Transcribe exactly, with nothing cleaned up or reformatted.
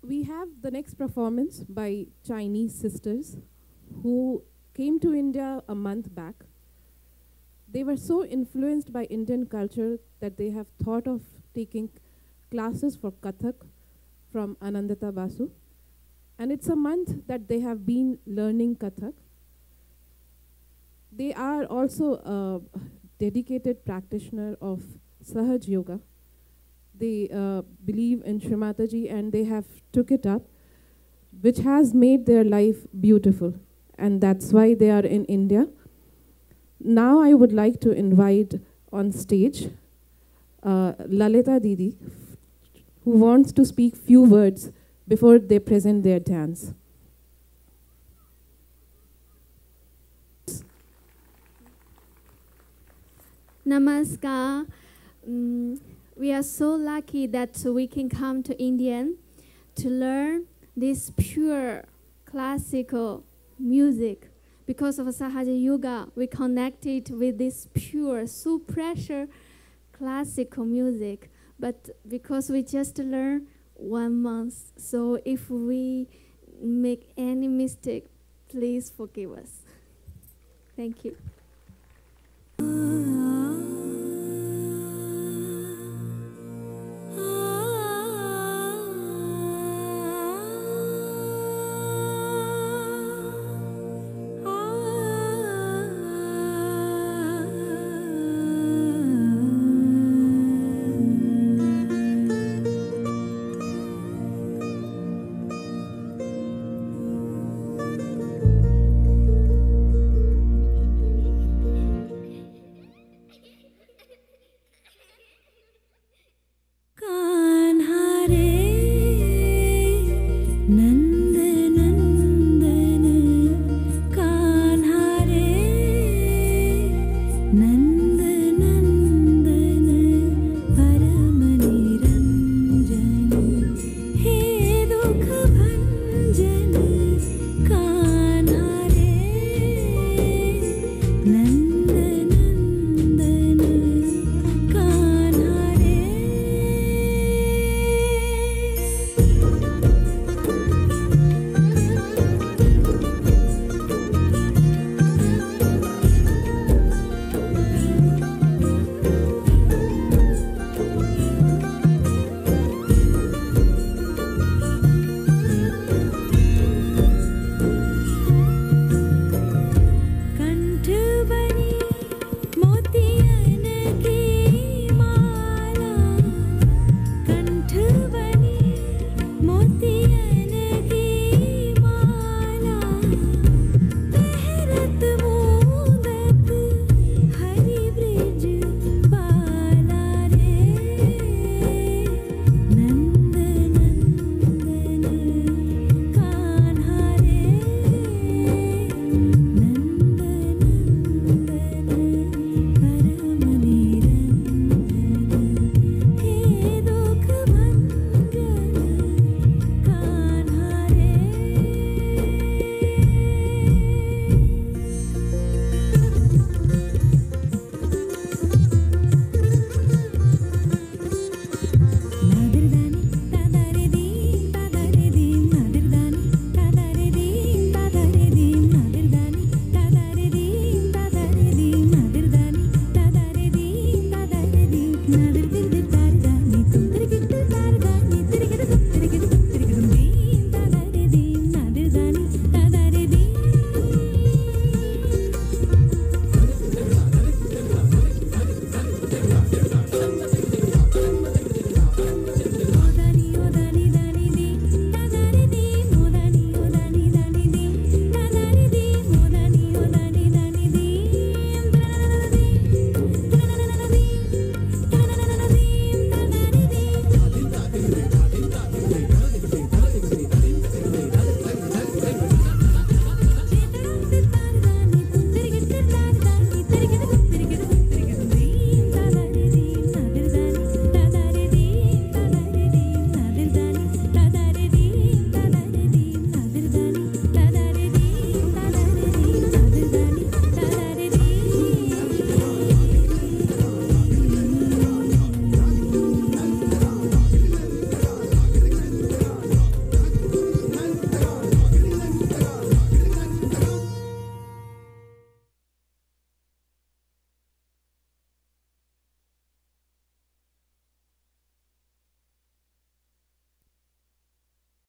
We have the next performance by Chinese sisters who came to India a month back. They were so influenced by Indian culture that they have thought of taking classes for Kathak from Anandita Basu. And it's a month that they have been learning Kathak. They are also a dedicated practitioner of Sahaj Yoga. They uh, believe in Shrimataji and they have took it up, which has made their life beautiful. And that's why they are in India. Now I would like to invite on stage uh, Lalita Didi, who wants to speak few words before they present their dance. Namaskar. Um, we are so lucky that we can come to India to learn this pure classical music. Because of Sahaja Yoga, we connected with this pure, so precious classical music. But because we just learn one month, so if we make any mistake, please forgive us. Thank you.